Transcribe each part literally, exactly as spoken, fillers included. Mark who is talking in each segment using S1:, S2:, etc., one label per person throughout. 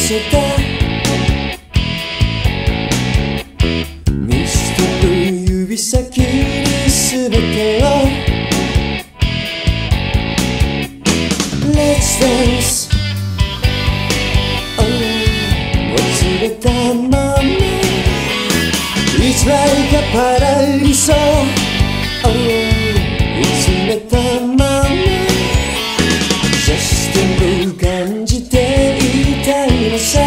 S1: せたミストと指先に全てを Let's dance 忘れたまま It's like a paradiso 見つめたまま Just 感じていたいのさ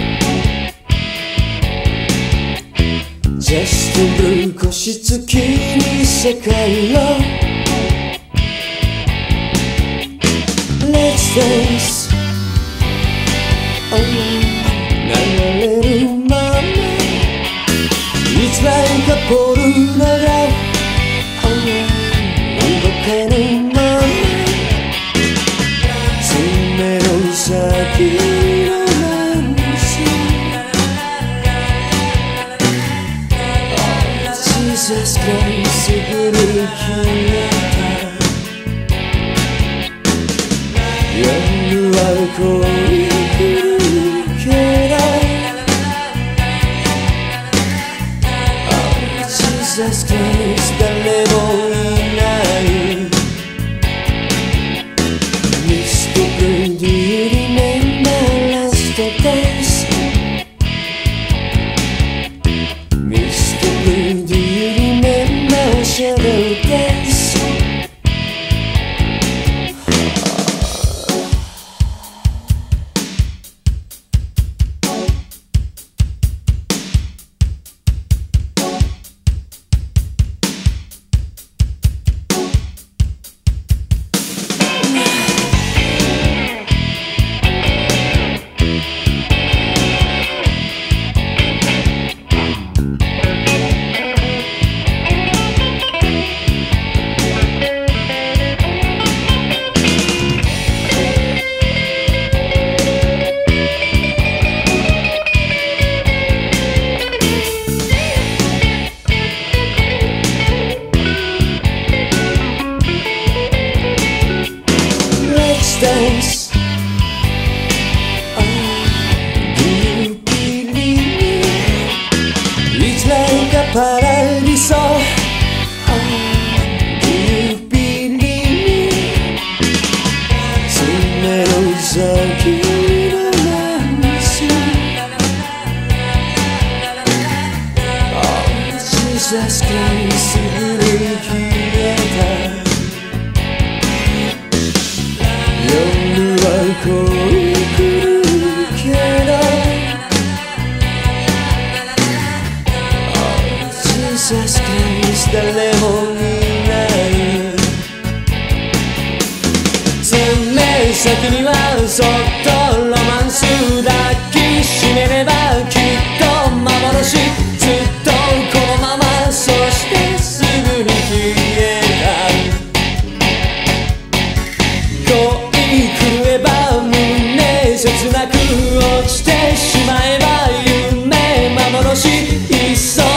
S1: Just 腰つきに世界を Let's dance 流れるまま It's like a ポルノが動かぬまま爪の先のままJesus Christ すぐに消えた夜は恋来るけど Jesus Christ 誰もいないミスト君 Do you remember last dance ミスト君 Do you remember shadow dance Dance. Oh, do you believe me? It's like a paradiso. Oh, do you believe me? 爪の先のまし Oh, Jesus Christ すぐに消えた夜は恋来るけど Oh, Jesus Christ 誰もいない爪先にはそっとロマンス抱きしめればきっと幻ずっとこのままそしてすぐに消えた切なく落ちてしまえば夢幻いっそ